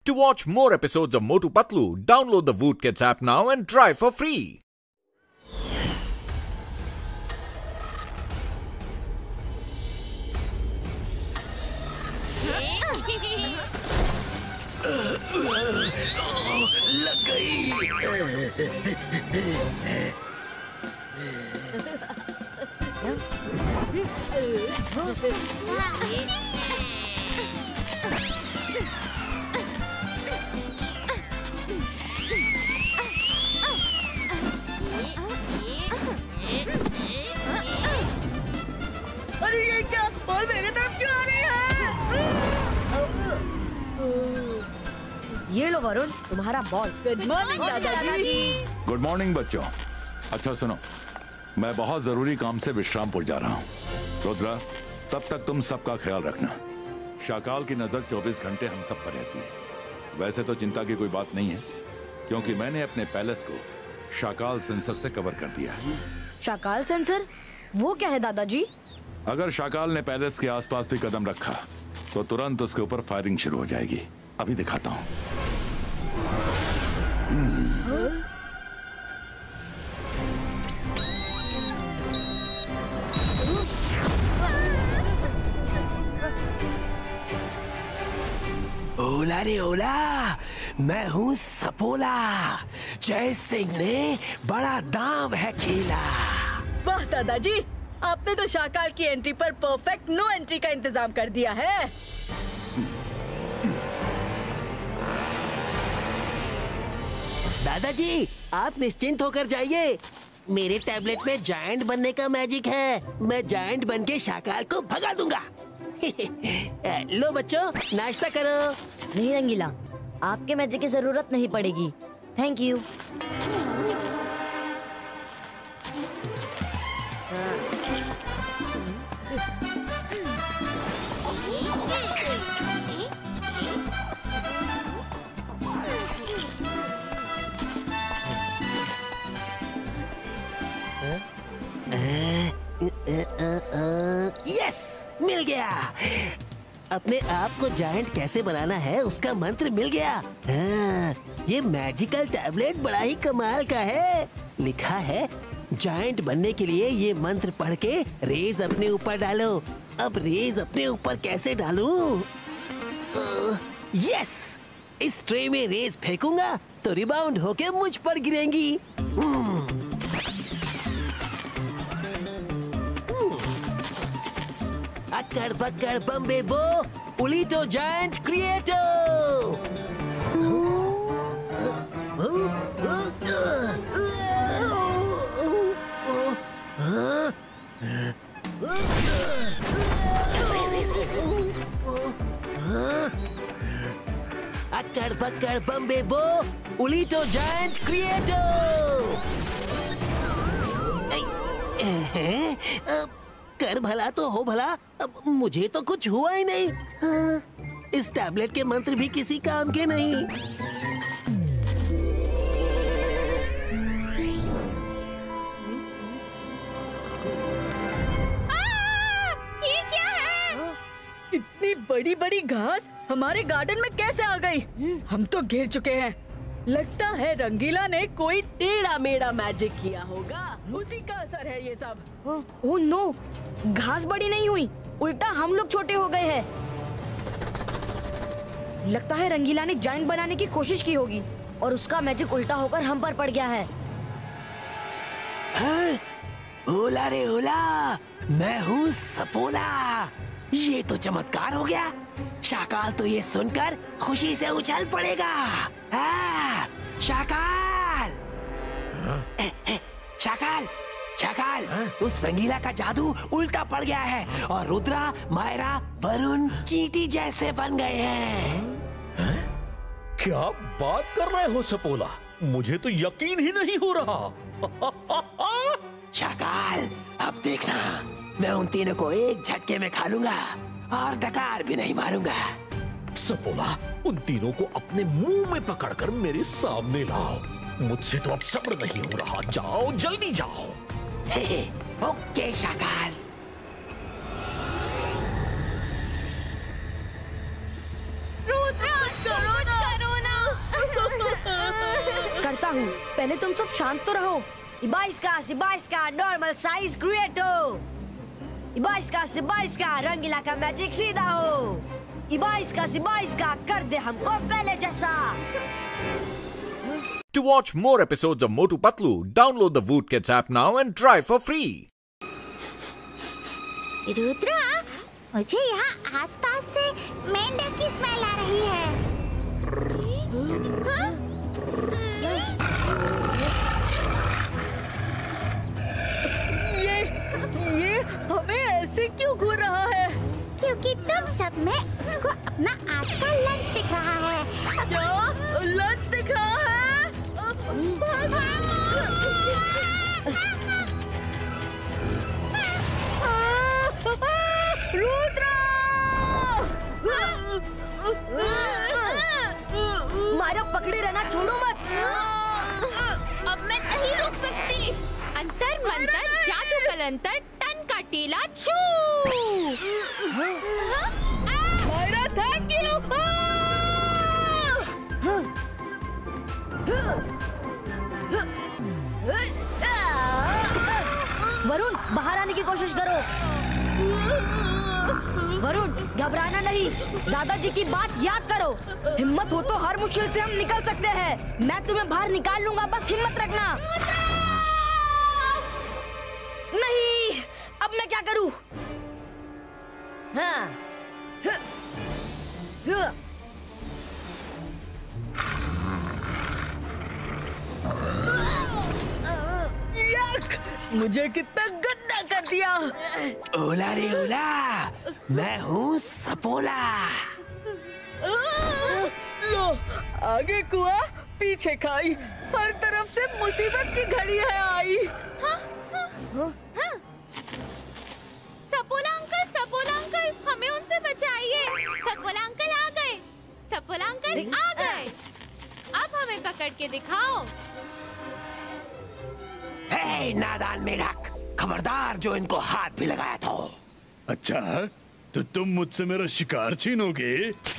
To watch more episodes of Motu Patlu, download the Voot Kids app now and try for free. लग गई। अरे ये क्या? Ball मेरे तरफ क्यों आ रही है? ये लो वरुण, तुम्हारा बॉल। गुड मॉर्निंग दादाजी। गुड मॉर्निंग बच्चों। अच्छा सुनो, मैं बहुत जरूरी काम से विश्रामपुर जा रहा हूँ। रुद्रा, तब तक तुम सबका ख्याल रखना। शाकाल की नजर 24 घंटे हम सब पर रहती है। वैसे तो चिंता की कोई बात नहीं है, क्योंकि मैंने अपने पैलेस को शाकाल सेंसर से कवर कर दिया है। शाकाल सेंसर? वो क्या है दादाजी? अगर शाकाल ने पैलेस के आसपास भी कदम रखा तो तुरंत उसके ऊपर फायरिंग शुरू हो जाएगी। अभी दिखाता हूँ। ओला रे ओला, मैं हूँ सपोला। जय सिंह ने बड़ा दांव है खेला। वाह दादाजी, आपने तो शाकाल की एंट्री पर परफेक्ट नो एंट्री का इंतजाम कर दिया है। दादाजी, आप निश्चिंत होकर जाइए। मेरे टैबलेट में जायंट बनने का मैजिक है। मैं जायंट बन के शाकाल को भगा दूंगा। लो बच्चों, नाश्ता करो। नहीं रंगीला, आपके मैजिक की जरूरत नहीं पड़ेगी। Thank you. यस, मिल गया। अपने आप को जायंट कैसे बनाना है उसका मंत्र मिल गया। हाँ, ये मैजिकल टैबलेट बड़ा ही कमाल का है। लिखा है, जायंट बनने के लिए ये मंत्र पढ़ के रेज अपने ऊपर डालो। अब रेज अपने ऊपर कैसे डालूं? यस, इस ट्रे में रेज फेंकूंगा तो रिबाउंड होके मुझ पर गिरेंगी। अक्कड़ बक्कड़ बम्बे बो, उलीटो जायंट क्रिएटो। अक्कड़ बक्कड़ बम्बे बो, उलीटो जायंट क्रिएटो। कर भला तो हो भला, अब मुझे तो कुछ हुआ ही नहीं। हाँ, इस टैबलेट के मंत्र भी किसी काम के नहीं। ये क्या है? इतनी बड़ी बड़ी घास हमारे गार्डन में कैसे आ गई? हम तो घिर चुके हैं। लगता है रंगीला ने कोई टेढ़ा मेढ़ा मैजिक किया होगा। उसी का असर है ये सब। ओह नो, घास बड़ी नहीं हुई, उल्टा हम लोग छोटे हो गए हैं। लगता है रंगीला ने जायंट बनाने की कोशिश की होगी और उसका मैजिक उल्टा होकर हम पर पड़ गया है। हाँ? ओला रे ओला, मैं हूँ सपोला। ये तो चमत्कार हो गया। शाकाल तो ये सुनकर खुशी से उछल पड़ेगा। शाकाल, शाकाल, शाकाल, उस रंगीला का जादू उल्टा पड़ गया है और रुद्रा, मायरा, वरुण चींटी जैसे बन गए हैं। क्या बात कर रहे हो सपोला? मुझे तो यकीन ही नहीं हो रहा। शाकाल, अब देखना, मैं उन तीनों को एक झटके में खा लूंगा और डकार भी नहीं मारूंगा। सपोला, उन तीनों को अपने मुंह में पकड़कर मेरे सामने लाओ। मुझसे तो अब सब्र नहीं हो रहा। जाओ, जल्दी जाओ। ओके शाकाल। रुद्र, हूँ। पहले तुम सब शांत तो रहो। इबाइस्का नॉर्मल साइज क्रिएटो। इबाइस्का रंगीला का मैजिक सीधा हो। इबाइस्का कर दे हमको पहले जैसा। To watch more episodes of Motu Patlu, download the Voot Kids app now and try for free. Rudra, मुझे यहाँ आसपास से मेंढक की स्मेल आ रही है। ये हमें ऐसे क्यों घूर रहा है? क्योंकि तुम सब में उसको अपना आज का लंच दिख रहा है। क्या लंच दिख रहा है? रुद्रा! मायरा पकड़े रहना, छोड़ो मत। अब मैं नहीं रुक सकती। अंतर मंतर जादू कलंतर टन का टीला छू। Myra thank you. वरुण, बाहर आने की कोशिश करो। वरुण, घबराना नहीं। दादाजी की बात याद करो। हिम्मत हो तो हर मुश्किल से हम निकल सकते हैं। मैं तुम्हें बाहर निकाल लूंगा, बस हिम्मत रखना। नहीं, अब मैं क्या करूं? हाँ। मुझे कितना गंदा कर दिया। ओला रे ओला, मैं हूँ सपोला। लो, आगे कुआं पीछे खाई, हर तरफ से मुसीबत की घड़ी है आई। सपोला अंकल, हमें उनसे बचाइए। सपोला अंकल आ गए। सपोला अंकल आ गए। अब हमें पकड़ के दिखाओ। हे नादान मेढक, खबरदार जो इनको हाथ भी लगाया था। अच्छा, तो तुम मुझसे मेरा शिकार छीनोगे?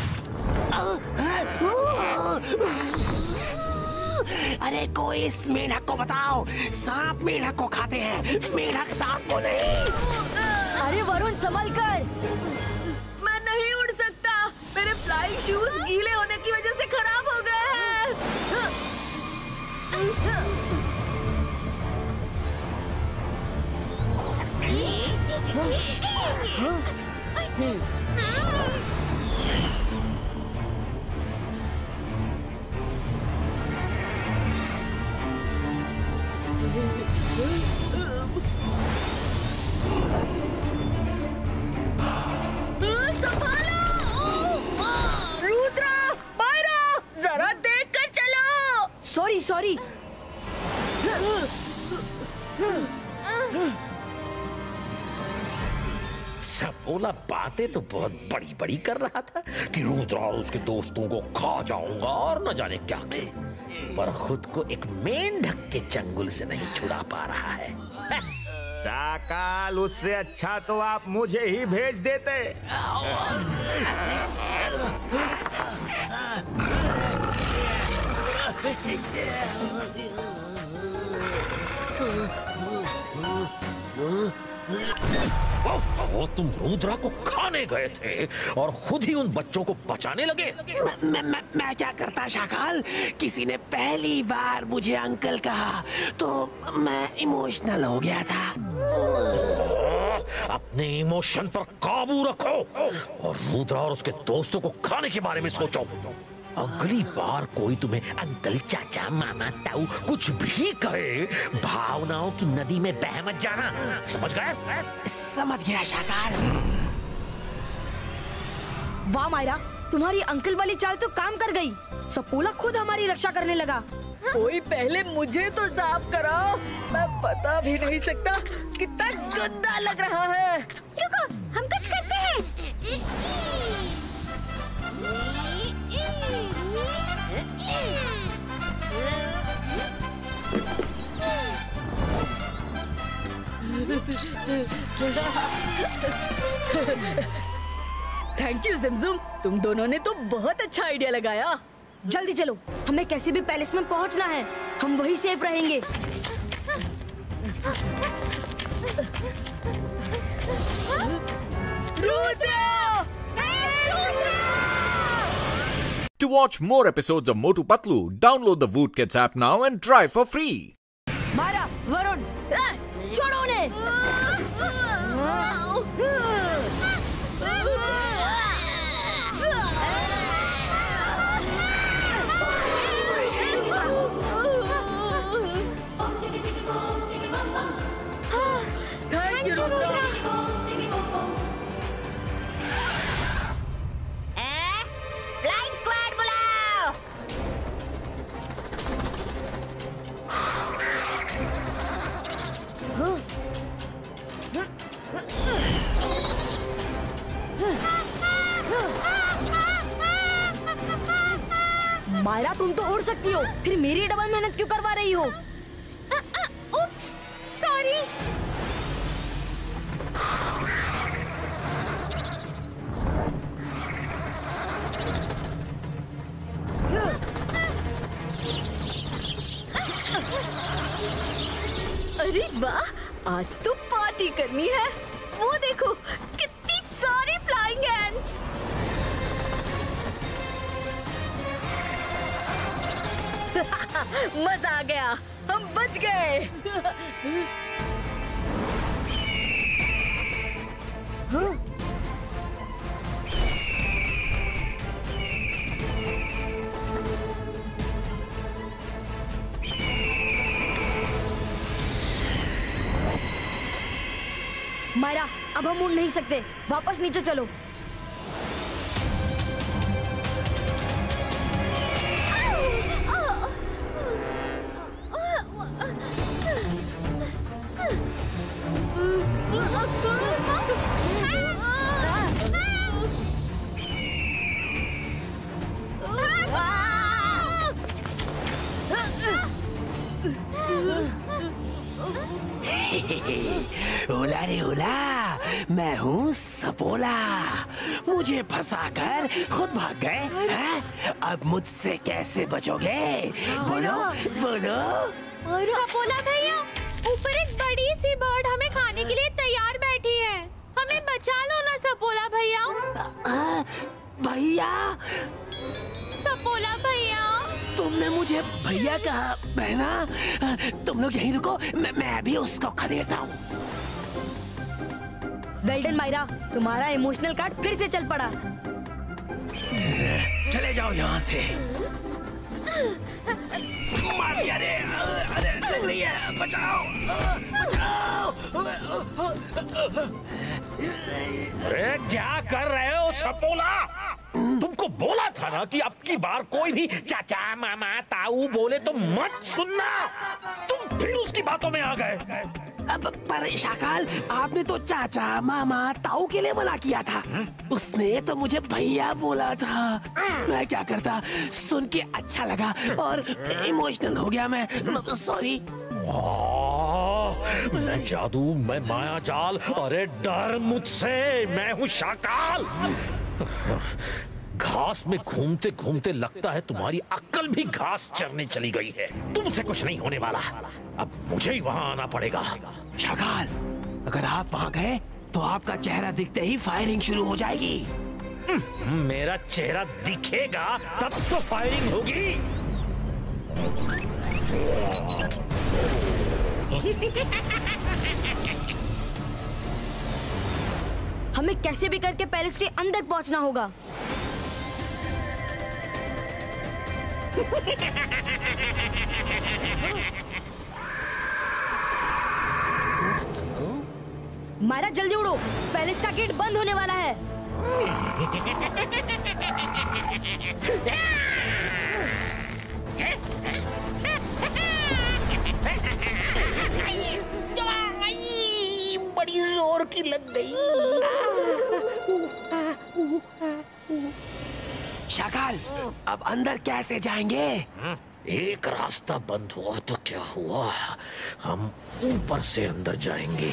अरे कोई इस मेढक को बताओ, सांप मेढक को खाते हैं, मेढक सांप को नहीं। अरे वरुण, संभल कर। मैं नहीं उड़ सकता। मेरे फ्लाइंग शूज गीले होने की वजह से खराब हो गए हैं। रुद्रा, मायरा, जरा देख कर चलो। सॉरी। सपोला बातें तो बहुत बड़ी बड़ी कर रहा था कि रुद्रा और उसके दोस्तों को खा जाऊंगा और न जाने क्या क्या, पर खुद को एक मेंढक के चंगुल से नहीं छुड़ा पा रहा है। शाकाल, उससे अच्छा तो आप मुझे ही भेज देते। वो तुम रुद्रा को खाने गए थे और खुद ही उन बच्चों को बचाने लगे। मैं क्या करता शाकाल, किसी ने पहली बार मुझे अंकल कहा तो मैं इमोशनल हो गया था। अपने इमोशन पर काबू रखो और रुद्रा और उसके दोस्तों को खाने के बारे में सोचो। अगली बार कोई तुम्हें अंकल, चाचा, मामा, ताऊ कुछ भी कहे, भावनाओं की नदी में बह मत जाना। समझ गए? समझ गया शाकाल। वाह मायरा, तुम्हारी अंकल वाली चाल तो काम कर गई। सपोला खुद हमारी रक्षा करने लगा। कोई पहले मुझे तो साफ कराओ। मैं बता भी नहीं सकता कितना गंदा लग रहा है। रुको, हम कुछ करते हैं। थैंक यू जिमजुम, तुम दोनों ने तो बहुत अच्छा आइडिया लगाया। जल्दी चलो, हमें कैसे भी पैलेस में पहुंचना है। हम वहीं सेफ रहेंगे। To watch more episodes of Motu Patlu, download the Voot Kids app now and try for free. Myra, Varun, छोड़ो उन्हें। Thank you Rudra. Flying squad बुलाओ। मायरा, तुम तो उड़ सकती हो, फिर मेरी डबल मेहनत क्यों करवा रही हो? Oops, sorry. अरे वाह, आज तो पार्टी करनी है। वो देखो कितनी सारी फ्लाइंग एंट्स। मजा आ गया, हम बच गए। मायरा, अब हम उड़ नहीं सकते, वापस नीचे चलो। ओला रे ओला, मैं हूँ सपोला। मुझे फंसाकर खुद भाग गए हैं? अब मुझसे कैसे बचोगे? बोलो बोलो। सपोला भैया, ऊपर एक बड़ी सी बर्ड हमें खाने के लिए तैयार बैठी है। हमें बचा लो ना सपोला भैया। भैया? सपोला भैया, तुमने मुझे भैया कहा बहना। तुम लोग यहीं रुको, मैं भी उसको खदेड़ता हूँ। वेल डन मायरा, तुम्हारा इमोशनल कार्ड फिर से चल पड़ा। चले जाओ यहाँ से। मार दिया रे, अरे लग रही है, बचाओ बचाओ। अरे क्या कर रहे हो सपोला? तुमको बोला था ना कि अब की बार कोई भी चाचा मामा ताऊ बोले तो मत सुनना। तुम फिर उसकी बातों में आ गए। अब पर शाकाल, आपने तो चाचा मामा ताऊ के लिए मना किया था। उसने तो मुझे भैया बोला था। मैं क्या करता, सुन के अच्छा लगा और इमोशनल हो गया मैं। सॉरी। मैं जादू, मैं माया जाल, अरे डर मुझसे, मैं हूँ शाकाल। घास में घूमते घूमते लगता है तुम्हारी अक्ल भी घास चरने चली गई है। तुमसे कुछ नहीं होने वाला, अब मुझे ही वहां आना पड़ेगा। शाकाल, अगर आप वहां गए तो आपका चेहरा दिखते ही फायरिंग शुरू हो जाएगी। मेरा चेहरा दिखेगा तब तो फायरिंग होगी। हमें कैसे भी करके पैलेस के अंदर पहुंचना होगा। मायरा, जल्दी उड़ो, पैलेस का गेट बंद होने वाला है। बड़ी जोर की लग गई। शाकाल, अब अंदर कैसे जाएंगे? एक रास्ता बंद हुआ तो क्या हुआ, हम ऊपर से अंदर जाएंगे।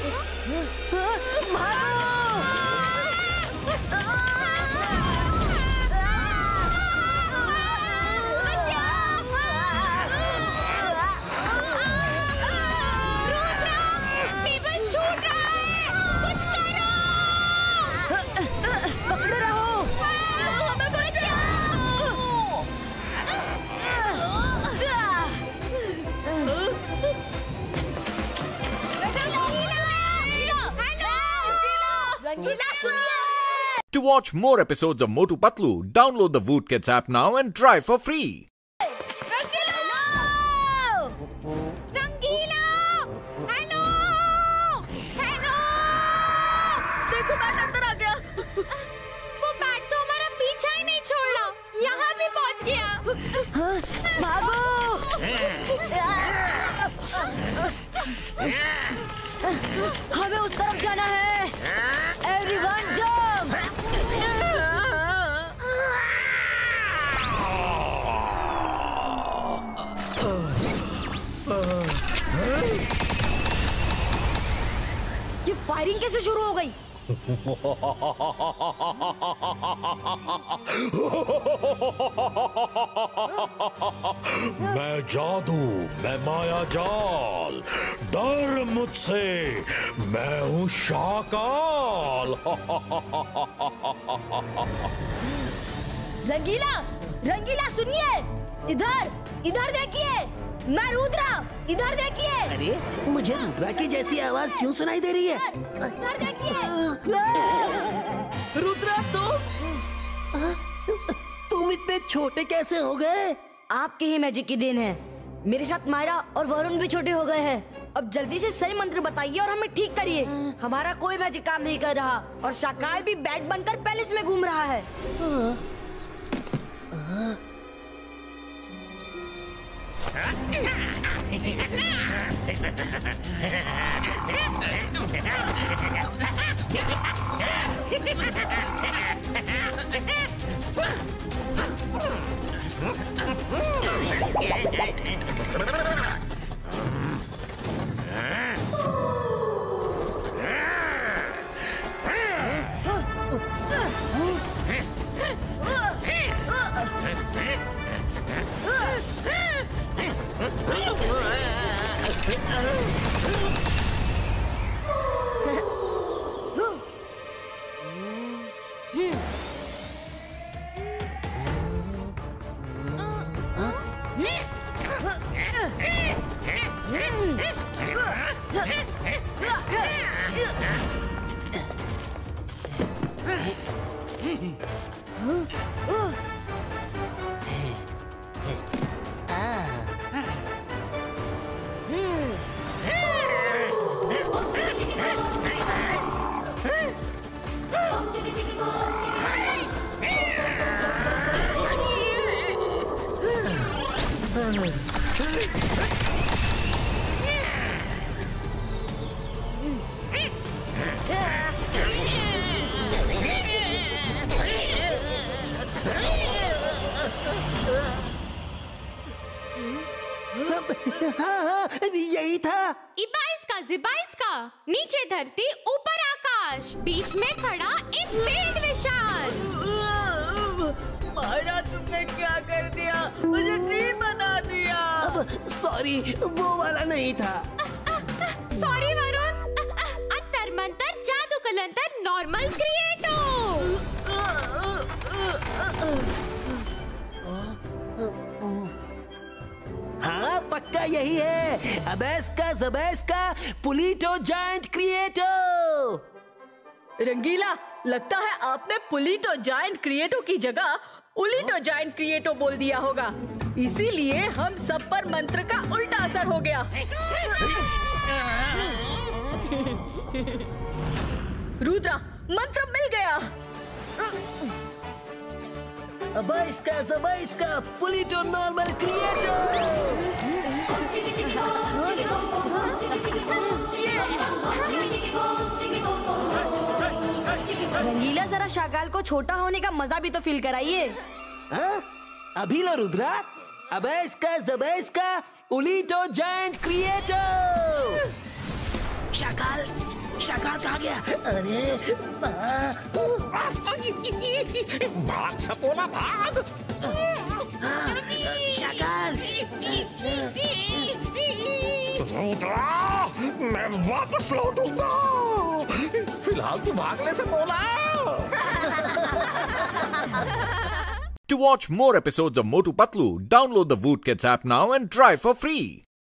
To watch more episodes of Motu Patlu, download the Voot Kids app now and try for free. देखो बैट अंदर आ गया। वो बैट तो हमारा पीछा ही नहीं छोड़ रहा, यहाँ भी पहुँच गया। भागो! हमें उस तरफ जाना है। Everyone jump! ये फायरिंग कैसे शुरू हो गई? मैं जादू, मैं माया जाल, डर मुझसे, मैं हूँ शाकाल। रंगीला, रंगीला सुनिए, इधर, इधर देखिए, मैं रुद्रा, इधर देखिए। अरे मुझे रुद्रा की जैसी आवाज क्यों सुनाई दे रही है? इधर देखिए। रुद्रा तुम इतने छोटे कैसे हो गए? आपके ही मैजिक की देन है। मेरे साथ मायरा और वरुण भी छोटे हो गए हैं। अब जल्दी से सही मंत्र बताइए और हमें ठीक करिए। हमारा कोई मैजिक काम नहीं कर रहा और शाकाल भी बैट बनकर पैलेस में घूम रहा है। हाँ, यही था। इबाइस का जिबाइस का, नीचे धरती ऊपर आकाश, बीच में खड़ा एक पेड़ विशाल। मायरा तुमने क्या कर दिया? मुझे ट्री बना दिया। सॉरी, वो वाला नहीं था। सॉरी वरुण। अंतर मंतर जादू कलंतर नॉर्मल क्रिएटो। हाँ पक्का यही है। अबैस का जबैस का पुलीटो जायंट क्रिएटो। रंगीला, लगता है आपने पुलीटो जायंट क्रिएटो की जगह उलीटो जायंट क्रिएटो बोल दिया होगा, इसीलिए हम सब पर मंत्र का उल्टा असर हो गया। रुद्रा, मंत्र मिल गया। अबैस का जबैस का पुलीटो नॉर्मल क्रिएटो। रंगीला, जरा शाकाल को छोटा होने का मजा भी तो फील कराइए। अभी लो रुद्रा। अबैस का जबैस का उलीटो जायंट क्रिएटो। शाकाल शाकाल कहाँ गया? अरे भाग सपोला भाग। शाकाल रुद्रा, मैं वापस लौटूंगा। फिलहाल तू भाग ले सपोला। To watch more episodes of Motu Patlu, download the Voot Kids app now and try for free.